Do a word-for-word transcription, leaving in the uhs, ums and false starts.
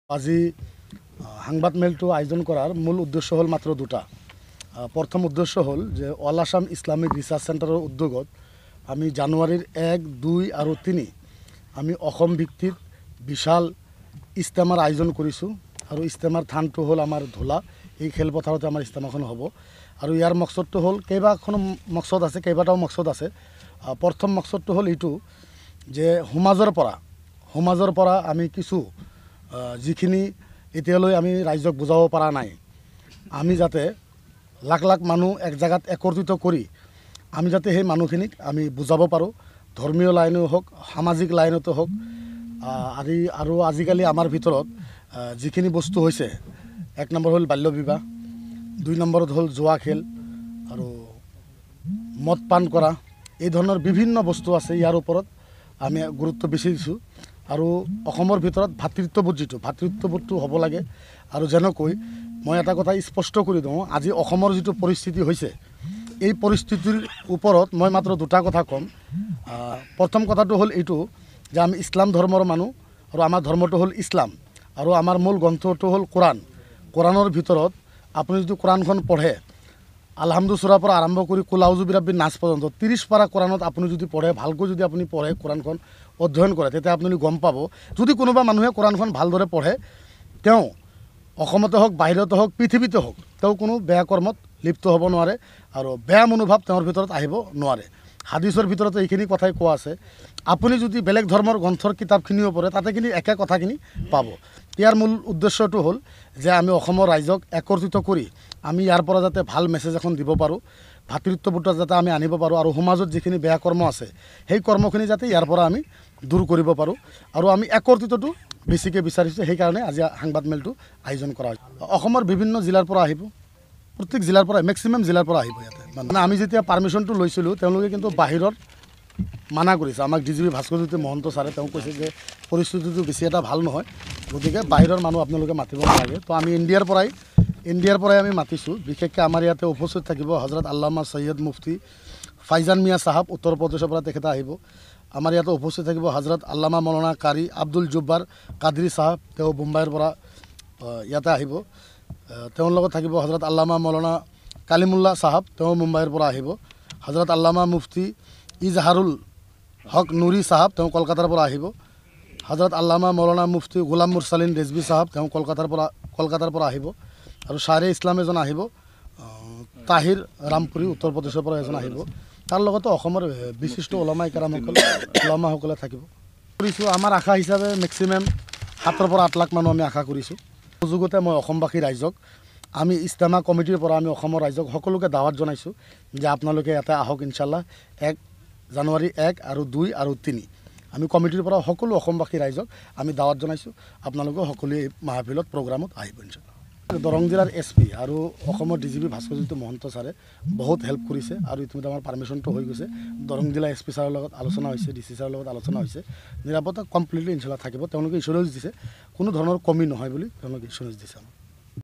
আজি সংবাদ মেলটো আয়োজন করার মূল উদ্দেশ্য হল মাত্র দুটা। প্রথম উদ্দেশ্য হল যে অল আসাম ইসলামিক রিসার্চ সেন্টারের উদ্যোগত আমি জানুয়ারির এক দুই আর তিনি আমি অসম ভিত্তিক বিশাল ইস্তেমার আয়োজন কৰিছোঁ আৰু ইস্তেমার থানটো হল আমার ধোলা। এই খেলপথাৰতে আমাৰ ইস্তেমাখন হ'ব আৰু ইয়াৰ মকসদটো হল কেইবাখনো মকসদ আছে, কেইবাটাও মকসদ আছে। প্ৰথম মকসদটো হল এইটো যে সমাজৰ পৰা সমাজৰ পৰা আমি কিছু যিখিনি এতিয়ালৈ আমি ৰাইজক বুজাব পৰা নাই, আমি যাতে লাখ লাখ মানুহ এক জায়গাত একত্ৰিত কৰি আমি যাতে সেই মানুহখিনিক আমি বুজাব পাৰোঁ, ধৰ্মীয় লাইনো হওক সামাজিক লাইনতো হওক। আদি আৰু আজিকালি আমাৰ ভিতৰত যিখিনি বস্তু হৈছে, এক নম্বৰ হ'ল বাল্য বিবাহ, দুই নম্বৰত হ'ল জুৱা খেল আৰু মদ পান কৰা, এই ধৰণৰ বিভিন্ন বস্তু আছে। ইয়াৰ ওপৰত আমি গুৰুত্ব বেছি দিছোঁ আৰু অসমৰ ভিতৰত ভাতৃত্ববোধ যিটো ভাতৃত্ববোধটো হ'ব লাগে। আৰু যেনেকৈ মই এটা কথা স্পষ্ট কৰি দিওঁ, আজি অসমৰ যিটো পৰিস্থিতি হৈছে, এই পৰিস্থিতিৰ ওপৰত মই মাত্ৰ দুটা কথা ক'ম। প্ৰথম কথাটো হ'ল এইটো যে আমি ইছলাম ধৰ্মৰ মানুহ আৰু আমাৰ ধৰ্মটো হ'ল ইছলাম আৰু আমাৰ মূল গ্ৰন্থটো হ'ল কোৰাণ। কোৰাণৰ ভিতৰত আপুনি যদি কোৰাণখন পঢ়ে, আলহামদু চূৰাৰ পৰা আৰম্ভ কৰি কুলাউজু বিৰাব্বিন নাচ পৰ্যন্ত ত্ৰিছ পাৰা কোৰাণত আপুনি যদি পঢ়ে, ভালকৈ যদি আপুনি পঢ়ে, কোৰাণখন অধ্যয়ন কৰে, তেতিয়া আপুনি গম পাব যদি কোনোবা মানুহে কোৰাণখন ভালদৰে পঢ়ে, তেওঁ অসমতে হওক বাহিৰতে হওক পৃথিৱীতে হওক তেওঁ কোনো বেয়া কৰ্মত লিপ্ত হ'ব নোৱাৰে আৰু বেয়া মনোভাৱ তেওঁৰ ভিতৰত আহিব নোৱাৰে। হাদিছৰ ভিতৰত এইখিনি কথাই কোৱা আছে। আপুনি যদি বেলেগ ধৰ্মৰ গ্ৰন্থৰ কিতাপখিনিও পঢ়ে, তাতে কিন্তু একে কথাখিনি পাব। ইয়াৰ মূল উদ্দেশ্যটো হ'ল যে আমি অসমৰ ৰাইজক একত্ৰিত কৰি আমি ইয়াৰ পৰা যাতে ভাল মেছেজ এখন দিব পাৰোঁ, ভাতৃত্ববোধ যাতে আমি আনিব পাৰোঁ আৰু সমাজত যিখিনি বেয়া কৰ্ম আছে সেই কৰ্মখিনি যাতে ইয়াৰ পৰা আমি দূৰ কৰিব পাৰোঁ আৰু আমি একত্ৰিতটো বেছিকৈ বিচাৰিছোঁ। সেইকাৰণে আজি সংবাদ মেলটো আয়োজন কৰা হৈছে। অসমৰ বিভিন্ন জিলাৰ পৰা আহিব, প্ৰত্যেক জিলাৰ পৰা মেক্সিমাম জিলাৰ পৰা আহিব ইয়াতে। মানে আমি যেতিয়া পাৰ্মিশ্যনটো লৈছিলোঁ, তেওঁলোকে কিন্তু বাহিৰত মানা কৰিছে আমাক। D G P Bhaskarjyoti Mahanta ছাৰে তেওঁ কৈছে যে পৰিস্থিতিটো বেছি এটা ভাল নহয়, গতিকে বাহিৰৰ মানুহ আপোনালোকে মাতিব নালাগে। তো আমি ইণ্ডিয়াৰ পৰাই ইণ্ডিয়াৰ পৰাই আমি মাতিছোঁ। বিশেষকৈ আমাৰ ইয়াতে উপস্থিত থাকিব হজৰত আল্লামা সৈয়দ মুফতি ফাইজান মিয়া চাহাব, উত্তৰ প্ৰদেশৰ পৰা তেখেতে আহিব। আমাৰ ইয়াতে উপস্থিত থাকিব হজৰত আল্লামা মৌলানা কাৰী আব্দুল জুব্বাৰ কাদৰী চাহাব, তেওঁ মুম্বাইৰ পৰা ইয়াতে আহিব। তেওঁৰ লগত থাকিব হজৰত আল্লামা মৌলানা কালিমুল্লাহ চাহাব, তেওঁ মুম্বাইৰ পৰা আহিব। হজৰত আল্লামা মুফতি ইজহাৰুল হক নুৰী চাহাব, তেওঁ কলকাতাৰ পৰা আহিব। হজৰত আল্লামা মৌলানা মুফতি গোলাম মুৰচালিন ৰেজবি চাহাব, তেওঁ কলকাতাৰ পৰা কলকাতাৰ পৰা আহিব। আৰু শ্বাৰে ইছলাম এজন আহিব, তাহিৰ ৰামপুৰী উত্তৰ প্ৰদেশৰ পৰা এজন আহিব। তাৰ লগতে অসমৰ বিশিষ্ট ওলামা ইকৰামসকল ওলামাসকলে থাকিব। কৰিছোঁ আমাৰ আশা হিচাপে মেক্সিমাম সাতৰ পৰা আঠ লাখ মানুহ আমি আশা কৰিছোঁ। সুযোগতে মই অসমবাসী ৰাইজক, আমি ইস্তেমা কমিটিৰ পৰা আমি অসমৰ ৰাইজক সকলোকে দাৱাত জনাইছোঁ যে আপোনালোকে ইয়াতে আহক। ইনশাল্লাহ এক জানুৱাৰী এক আৰু দুই আৰু তিনি আমি কমিটিৰ পৰা সকলো অসমবাসী ৰাইজক আমি দাৱাত জনাইছোঁ, আপোনালোকে সকলোৱে এই মাহফিলত প্ৰগ্ৰামত আহিব ইনশাল্লাহ। দৰং জিলাৰ এছ পি আৰু অসমৰ D G P Bhaskarjyoti Mahanta ছাৰে বহুত হেল্প কৰিছে আৰু ইতিমধ্যে আমাৰ পাৰ্মিশ্যনটো হৈ গৈছে। দৰং জিলা এছ পি ছাৰৰ লগত আলোচনা হৈছে, ডি চি ছাৰৰ লগত আলোচনা হৈছে। নিৰাপত্তা কমপ্লিটলি ইনশাল্লাহ থাকিব। তেওঁলোকে ইঞ্চুৰেঞ্চ দিছে, কোনো ধৰণৰ কমি নহয় বুলি তেওঁলোকে ইঞ্চুৰেঞ্চ দিছে।